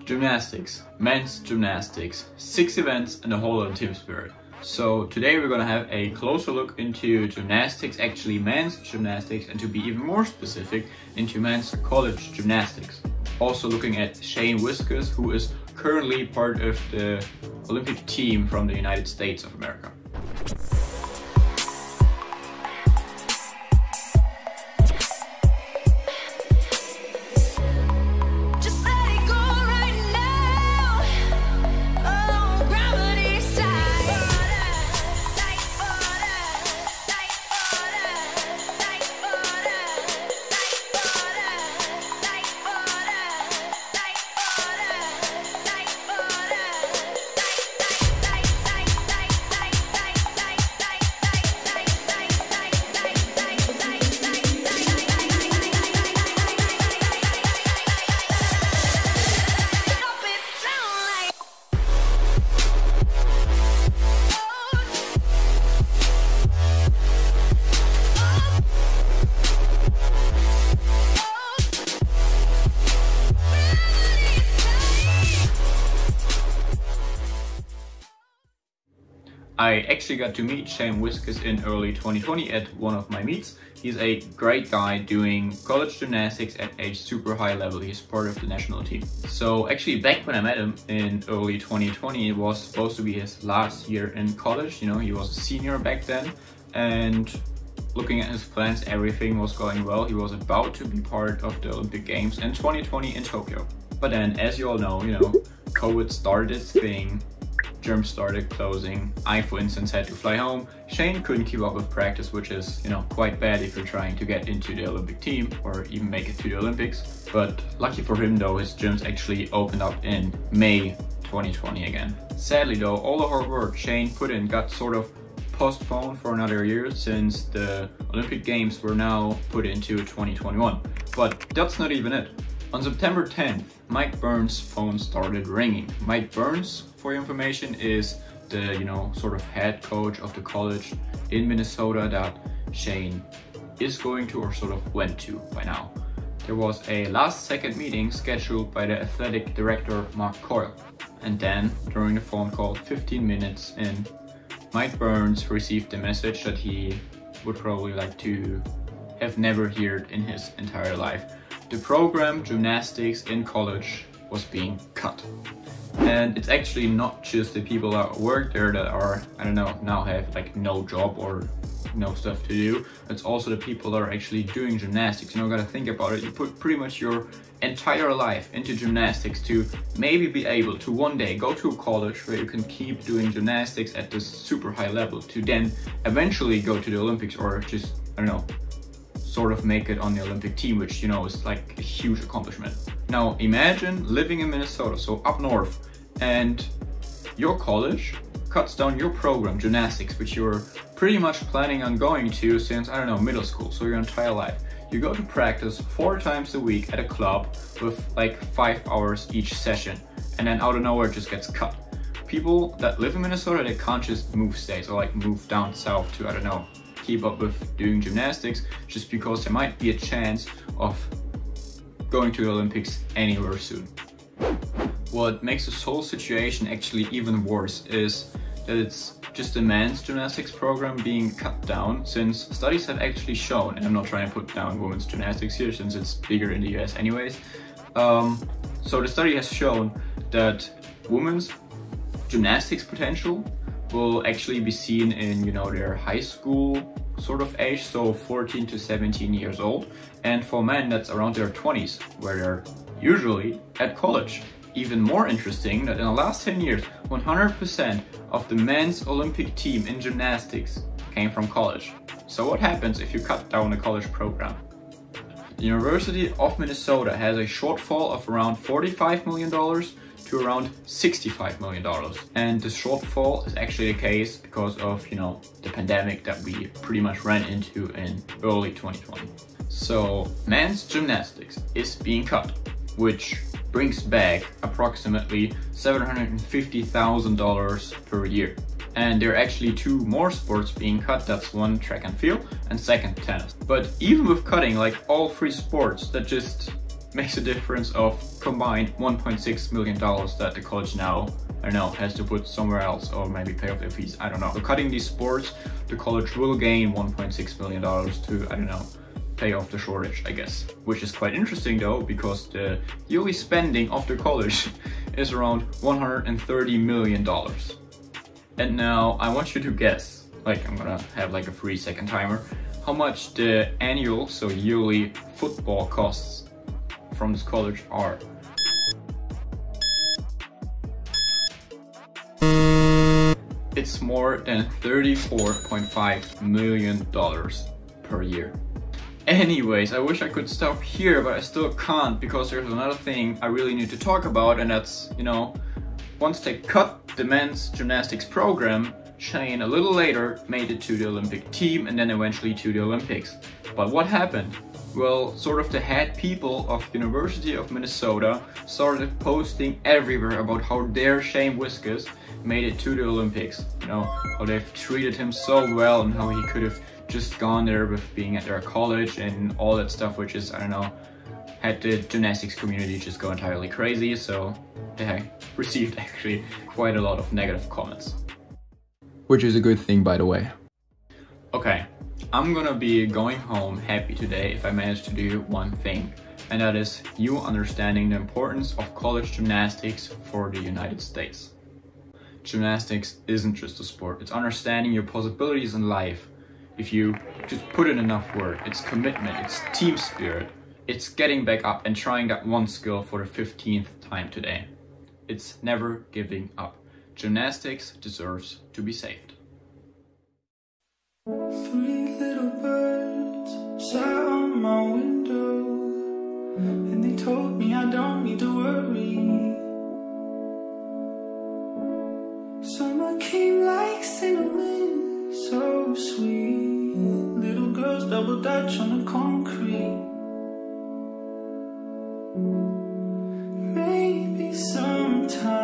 Gymnastics, men's gymnastics, 6 events and a whole lot of team spirit. So today we're gonna have a closer look into gymnastics, actually men's gymnastics, and to be even more specific, into men's college gymnastics. Also looking at Shane Whiskers, who is currently part of the Olympic team from the United States of America. I actually got to meet Shane Whiskers in early 2020 at one of my meets. He's a great guy doing college gymnastics at a super high level. He's part of the national team. So actually back when I met him in early 2020, it was supposed to be his last year in college. You know, he was a senior back then, and looking at his plans, everything was going well. He was about to be part of the Olympic Games in 2020 in Tokyo. But then, as you all know, COVID started its thing. Gyms started closing. I, for instance, had to fly home. Shane couldn't keep up with practice, which is, quite bad if you're trying to get into the Olympic team or even make it to the Olympics. But lucky for him though, his gyms actually opened up in May 2020 again. Sadly though, all the hard work Shane put in got sort of postponed for another year, since the Olympic Games were now put into 2021. But that's not even it. On September 10th, Mike Burns' phone started ringing. Mike Burns, for your information, is the, sort of head coach of the college in Minnesota that Shane is going to, or sort of went to by now. There was a last second meeting scheduled by the athletic director, Mark Coyle. And then, during the phone call, 15 minutes in, Mike Burns received the message that he would probably like to have never heard in his entire life. The program Gymnastics in college was being cut. And it's actually not just the people that work there that are, now have like no job or no stuff to do. It's also the people that are actually doing gymnastics. Gotta think about it. You put pretty much your entire life into gymnastics to maybe be able to one day go to a college where you can keep doing gymnastics at this super high level, to then eventually go to the Olympics, or just, sort of make it on the Olympic team, which, is like a huge accomplishment. Now imagine living in Minnesota, so up north, and your college cuts down your program, gymnastics, which you're pretty much planning on going to since, middle school, so your entire life. You go to practice 4 times a week at a club with like 5 hours each session, and then out of nowhere it just gets cut. People that live in Minnesota, they can't just move states or like move down south to, keep up with doing gymnastics, just because there might be a chance of going to the Olympics anywhere soon. What makes this whole situation actually even worse is that it's just a men's gymnastics program being cut down, since studies have actually shown, and I'm not trying to put down women's gymnastics here since it's bigger in the US anyways, so the study has shown that women's gymnastics potential will actually be seen in, their high school sort of age, so 14 to 17 years old. And for men, that's around their 20s, where they're usually at college. Even more interesting that in the last 10 years, 100% of the men's Olympic team in gymnastics came from college. So what happens if you cut down the college program? The University of Minnesota has a shortfall of around $45 million to around $65 million. And the shortfall is actually the case because of, the pandemic that we pretty much ran into in early 2020. So men's gymnastics is being cut, which brings back approximately $750,000 per year. And there are actually 2 more sports being cut. That's one, track and field, and second, tennis. But even with cutting like all 3 sports, that just makes a difference of combined $1.6 million that the college now, I don't know, has to put somewhere else or maybe pay off their fees, I don't know. So cutting these sports, the college will gain $1.6 million to, I don't know, pay off the shortage, I guess. Which is quite interesting though, because the yearly spending of the college is around $130 million. And now I want you to guess, like I'm gonna have like a 3-second timer, how much the annual, so yearly football costs from this college are. It's more than $34.5 million per year. Anyways, I wish I could stop here, but I still can't, because there's another thing I really need to talk about, and that's, you know, once they cut the men's gymnastics program, Shane a little later made it to the Olympic team and then eventually to the Olympics. But what happened? Well, sort of the head people of University of Minnesota started posting everywhere about how their Shane Wiskus made it to the Olympics. You know, how they've treated him so well and how he could have just gone there with being at their college and all that stuff, which is, I don't know, had the gymnastics community just go entirely crazy. So they received actually quite a lot of negative comments. Which is a good thing, by the way. Okay, I'm gonna be going home happy today if I manage to do one thing, and that is you understanding the importance of college gymnastics for the United States. Gymnastics isn't just a sport, it's understanding your possibilities in life. If you just put in enough work, it's commitment, it's team spirit, it's getting back up and trying that one skill for the 15th time today. It's never giving up. Gymnastics deserves to be saved. 3 little birds sat on my window, and they told me I don't need to worry. Summer came like cinnamon, so sweet. Little girls double dutch on the concrete. Maybe sometime